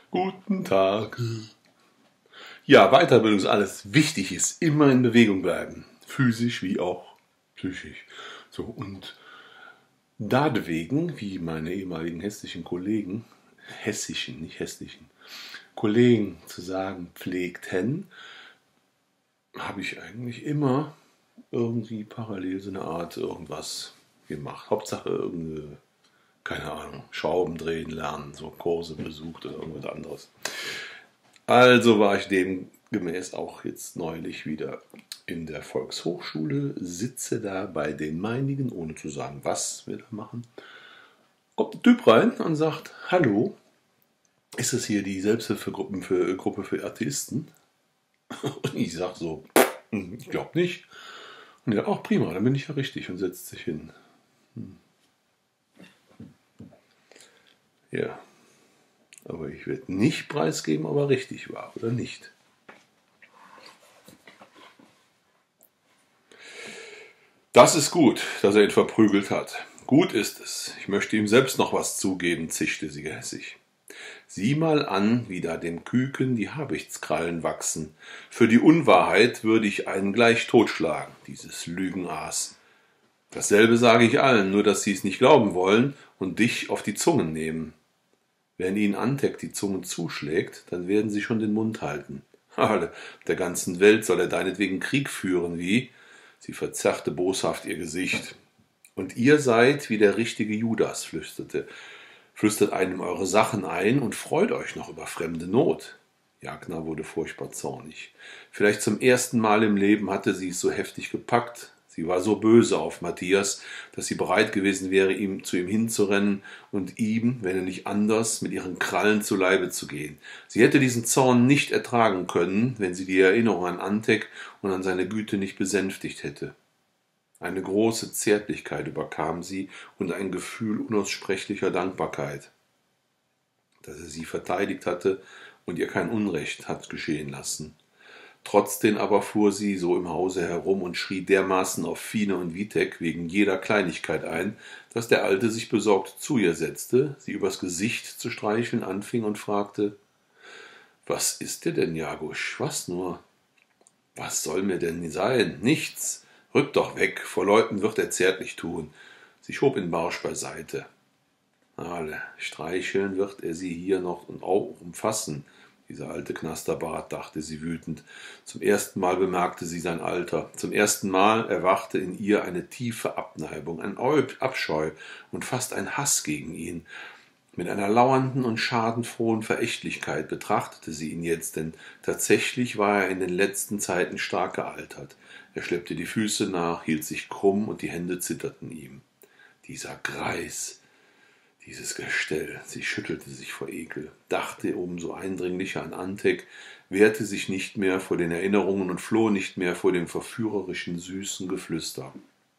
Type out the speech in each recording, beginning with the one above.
Guten Tag. Ja, Weiterbildung ist alles. Wichtig ist immer in Bewegung bleiben. Physisch wie auch psychisch. So, und deswegen, wie meine ehemaligen Kollegen zu sagen pflegten, habe ich eigentlich immer irgendwie parallel so eine Art irgendwas gemacht. Hauptsache irgendeine, keine Ahnung, Schrauben drehen lernen, so Kurse besucht oder irgendwas anderes. Also war ich demgemäß auch jetzt neulich wieder in der Volkshochschule, sitze da bei den meinigen, ohne zu sagen, was wir da machen. Kommt ein Typ rein und sagt, hallo, ist das hier die Gruppe für Atheisten? Und ich sag so, ich glaube nicht. Und er, ach prima, dann bin ich ja richtig, und setzt sich hin. Ja, aber ich werde nicht preisgeben, ob er richtig war oder nicht. Das ist gut, dass er ihn verprügelt hat. Gut ist es. Ich möchte ihm selbst noch was zugeben, zischte sie gehässig. Sieh mal an, wie da dem Küken die Habichtskrallen wachsen. Für die Unwahrheit würde ich einen gleich totschlagen, dieses Lügenaas. Dasselbe sage ich allen, nur dass sie es nicht glauben wollen und dich auf die Zungen nehmen. Wenn ihnen Antek die Zunge zuschlägt, dann werden sie schon den Mund halten. Der ganzen Welt soll er deinetwegen Krieg führen, wie? Sie verzerrte boshaft ihr Gesicht. Und ihr seid wie der richtige Judas, flüstert einem eure Sachen ein und freut euch noch über fremde Not. Jagna wurde furchtbar zornig. Vielleicht zum ersten Mal im Leben hatte sie es so heftig gepackt. Sie war so böse auf Matthias, dass sie bereit gewesen wäre, zu ihm hinzurennen und ihm, wenn er nicht anders, mit ihren Krallen zu Leibe zu gehen. Sie hätte diesen Zorn nicht ertragen können, wenn sie die Erinnerung an Antek und an seine Güte nicht besänftigt hätte. Eine große Zärtlichkeit überkam sie und ein Gefühl unaussprechlicher Dankbarkeit, dass er sie verteidigt hatte und ihr kein Unrecht hat geschehen lassen. Trotzdem aber fuhr sie so im Hause herum und schrie dermaßen auf Fine und Witek wegen jeder Kleinigkeit ein, dass der Alte sich besorgt zu ihr setzte, sie übers Gesicht zu streicheln anfing und fragte, »Was ist dir denn, Jagusch? Was nur?« »Was soll mir denn sein? Nichts. Rück doch weg, vor Leuten wird er zärtlich tun.« Sie schob ihn barsch beiseite. Streicheln wird er sie hier noch und auch umfassen. Dieser alte Knasterbart, dachte sie wütend. Zum ersten Mal bemerkte sie sein Alter. Zum ersten Mal erwachte in ihr eine tiefe Abneigung, ein Abscheu und fast ein Hass gegen ihn. Mit einer lauernden und schadenfrohen Verächtlichkeit betrachtete sie ihn jetzt, denn tatsächlich war er in den letzten Zeiten stark gealtert. Er schleppte die Füße nach, hielt sich krumm und die Hände zitterten ihm. Dieser Greis, dieses Gestell, sie schüttelte sich vor Ekel, dachte umso eindringlicher an Antek, wehrte sich nicht mehr vor den Erinnerungen und floh nicht mehr vor dem verführerischen, süßen Geflüster.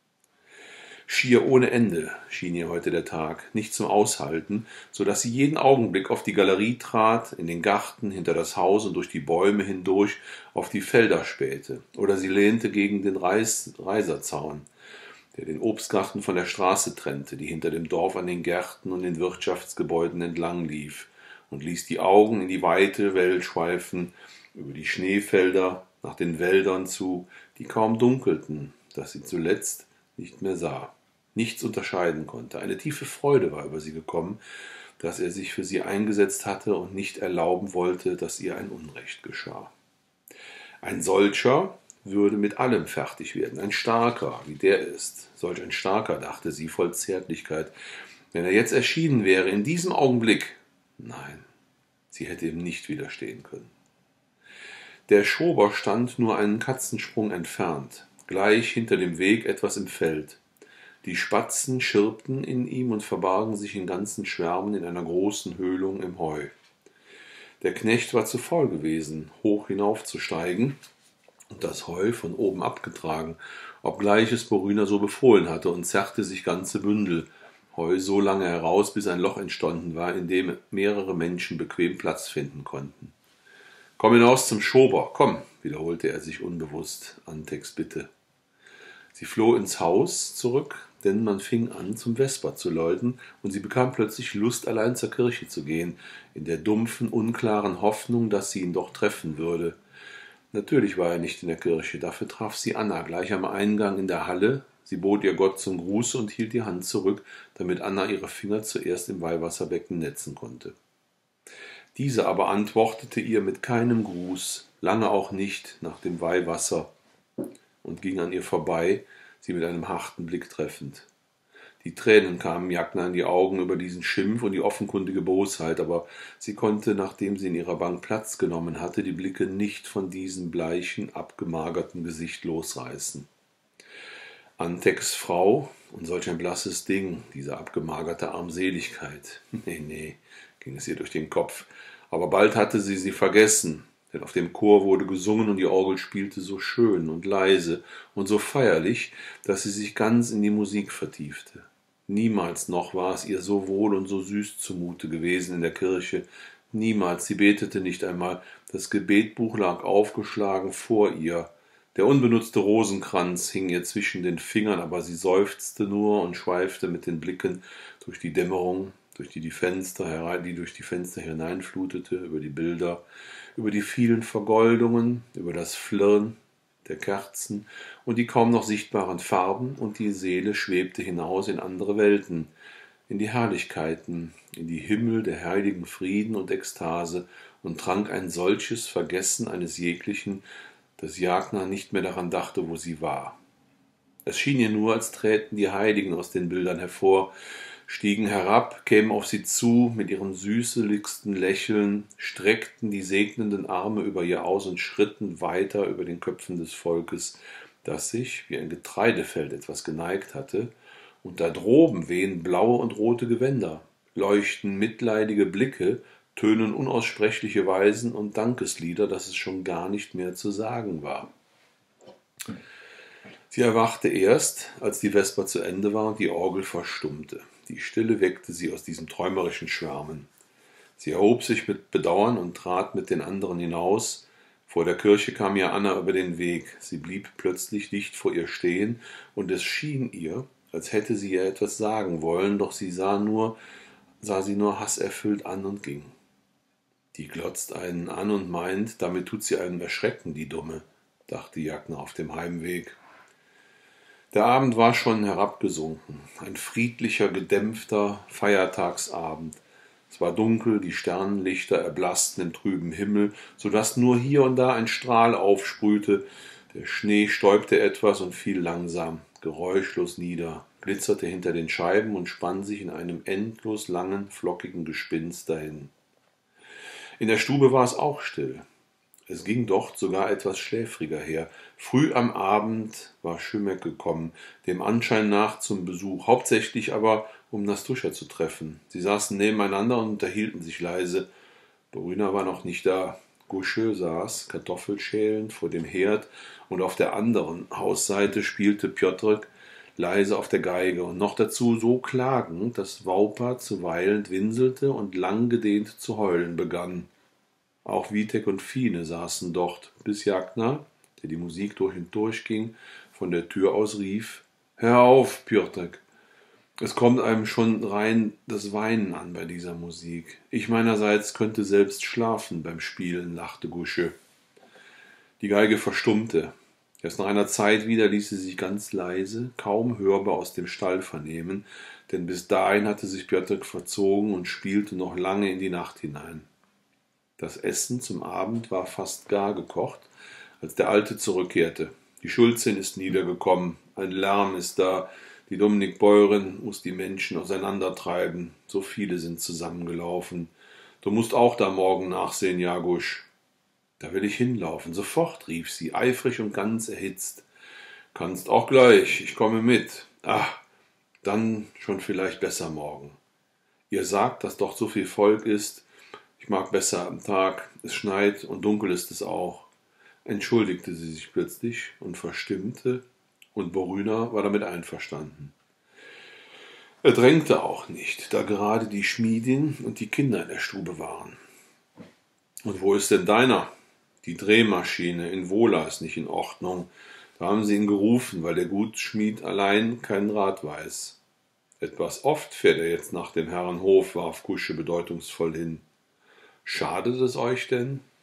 Schier ohne Ende schien ihr heute der Tag, nicht zum Aushalten, so dass sie jeden Augenblick auf die Galerie trat, in den Garten, hinter das Haus und durch die Bäume hindurch auf die Felder spähte, oder sie lehnte gegen den Reiserzaun, der den Obstgarten von der Straße trennte, die hinter dem Dorf an den Gärten und den Wirtschaftsgebäuden entlang lief, und ließ die Augen in die weite Welt schweifen, über die Schneefelder, nach den Wäldern zu, die kaum dunkelten, dass sie zuletzt nicht mehr sah, nichts unterscheiden konnte. Eine tiefe Freude war über sie gekommen, dass er sich für sie eingesetzt hatte und nicht erlauben wollte, dass ihr ein Unrecht geschah. Ein solcher würde mit allem fertig werden, ein Starker, wie der ist. Solch ein Starker, dachte sie voll Zärtlichkeit. Wenn er jetzt erschienen wäre, in diesem Augenblick, nein, sie hätte ihm nicht widerstehen können. Der Schober stand nur einen Katzensprung entfernt, gleich hinter dem Weg etwas im Feld. Die Spatzen schirpten in ihm und verbargen sich in ganzen Schwärmen in einer großen Höhlung im Heu. Der Knecht war zu faul gewesen, hoch hinaufzusteigen und das Heu von oben abgetragen, obgleich es Borina so befohlen hatte, und zerrte sich ganze Bündel Heu so lange heraus, bis ein Loch entstanden war, in dem mehrere Menschen bequem Platz finden konnten. »Komm hinaus zum Schober, komm«, wiederholte er sich unbewusst Anteks Bitte. Sie floh ins Haus zurück, denn man fing an, zum Vesper zu läuten, und sie bekam plötzlich Lust, allein zur Kirche zu gehen, in der dumpfen, unklaren Hoffnung, dass sie ihn doch treffen würde. Natürlich war er nicht in der Kirche, dafür traf sie Anna gleich am Eingang in der Halle. Sie bot ihr Gott zum Gruße und hielt die Hand zurück, damit Anna ihre Finger zuerst im Weihwasserbecken netzen konnte. Diese aber antwortete ihr mit keinem Gruß, lange auch nicht nach dem Weihwasser, und ging an ihr vorbei, sie mit einem harten Blick treffend. Die Tränen kamen Jagna in die Augen über diesen Schimpf und die offenkundige Bosheit, aber sie konnte, nachdem sie in ihrer Bank Platz genommen hatte, die Blicke nicht von diesem bleichen, abgemagerten Gesicht losreißen. Anteks Frau, und solch ein blasses Ding, diese abgemagerte Armseligkeit. Nee, ging es ihr durch den Kopf. Aber bald hatte sie vergessen, denn auf dem Chor wurde gesungen und die Orgel spielte so schön und leise und so feierlich, dass sie sich ganz in die Musik vertiefte. Niemals noch war es ihr so wohl und so süß zumute gewesen in der Kirche. Niemals, sie betete nicht einmal. Das Gebetbuch lag aufgeschlagen vor ihr. Der unbenutzte Rosenkranz hing ihr zwischen den Fingern, aber sie seufzte nur und schweifte mit den Blicken durch die Dämmerung, durch die durch die Fenster hineinflutete, über die Bilder, über die vielen Vergoldungen, über das Flirren der Kerzen und die kaum noch sichtbaren Farben, und die Seele schwebte hinaus in andere Welten, in die Herrlichkeiten, in die Himmel der heiligen Frieden und Ekstase, und trank ein solches Vergessen eines jeglichen, dass Jagna nicht mehr daran dachte, wo sie war. Es schien ihr nur, als träten die Heiligen aus den Bildern hervor, stiegen herab, kämen auf sie zu mit ihrem süßeligsten Lächeln, streckten die segnenden Arme über ihr aus und schritten weiter über den Köpfen des Volkes, das sich, wie ein Getreidefeld, etwas geneigt hatte, und da droben wehen blaue und rote Gewänder, leuchten mitleidige Blicke, tönen unaussprechliche Weisen und Dankeslieder, dass es schon gar nicht mehr zu sagen war. Sie erwachte erst, als die Vesper zu Ende war und die Orgel verstummte. Die Stille weckte sie aus diesem träumerischen Schwärmen. Sie erhob sich mit Bedauern und trat mit den anderen hinaus. Vor der Kirche kam ihr Anna über den Weg. Sie blieb plötzlich dicht vor ihr stehen, und es schien ihr, als hätte sie ihr etwas sagen wollen, doch sie sah sie nur hasserfüllt an und ging. Die glotzt einen an und meint, damit tut sie einen erschrecken, die Dumme, dachte Jagna auf dem Heimweg. Der Abend war schon herabgesunken, ein friedlicher, gedämpfter Feiertagsabend. Es war dunkel, die Sternenlichter erblassten im trüben Himmel, so daß nur hier und da ein Strahl aufsprühte. Der Schnee stäubte etwas und fiel langsam, geräuschlos nieder, glitzerte hinter den Scheiben und spann sich in einem endlos langen, flockigen Gespinst dahin. In der Stube war es auch still. Es ging dort sogar etwas schläfriger her. Früh am Abend war Schümmek gekommen, dem Anschein nach zum Besuch, hauptsächlich aber, um Nastuscha zu treffen. Sie saßen nebeneinander und unterhielten sich leise. Boryna war noch nicht da. Gusche saß, kartoffelschälend, vor dem Herd, und auf der anderen Hausseite spielte Pjotr leise auf der Geige und noch dazu so klagend, dass Waupa zuweilen winselte und langgedehnt zu heulen begann. Auch Witek und Fine saßen dort, bis Jagna, der die Musik durch und durch ging, von der Tür aus rief: »Hör auf, Pjotr! Es kommt einem schon rein das Weinen an bei dieser Musik. Ich meinerseits könnte selbst schlafen beim Spielen«, lachte Gusche. Die Geige verstummte. Erst nach einer Zeit wieder ließ sie sich ganz leise, kaum hörbar aus dem Stall vernehmen, denn bis dahin hatte sich Pjotr verzogen und spielte noch lange in die Nacht hinein. Das Essen zum Abend war fast gar gekocht, als der Alte zurückkehrte. Die Schulzin ist niedergekommen, ein Lärm ist da, die Dominik-Bäuerin muß die Menschen auseinandertreiben, so viele sind zusammengelaufen. Du musst auch da morgen nachsehen, Jagusch. Da will ich hinlaufen, sofort, rief sie, eifrig und ganz erhitzt. Kannst auch gleich, ich komme mit. Ach, dann schon vielleicht besser morgen. Ihr sagt, dass doch so viel Volk ist. Ich mag besser am Tag, es schneit und dunkel ist es auch. Entschuldigte sie sich plötzlich und verstimmte, und Boryna war damit einverstanden. Er drängte auch nicht, da gerade die Schmiedin und die Kinder in der Stube waren. »Und wo ist denn deiner? Die Drehmaschine in Wohla ist nicht in Ordnung. Da haben sie ihn gerufen, weil der Gutschmied allein keinen Rat weiß. Etwas oft fährt er jetzt nach dem Herrenhof, warf Kusche bedeutungsvoll hin. Schadet es euch denn?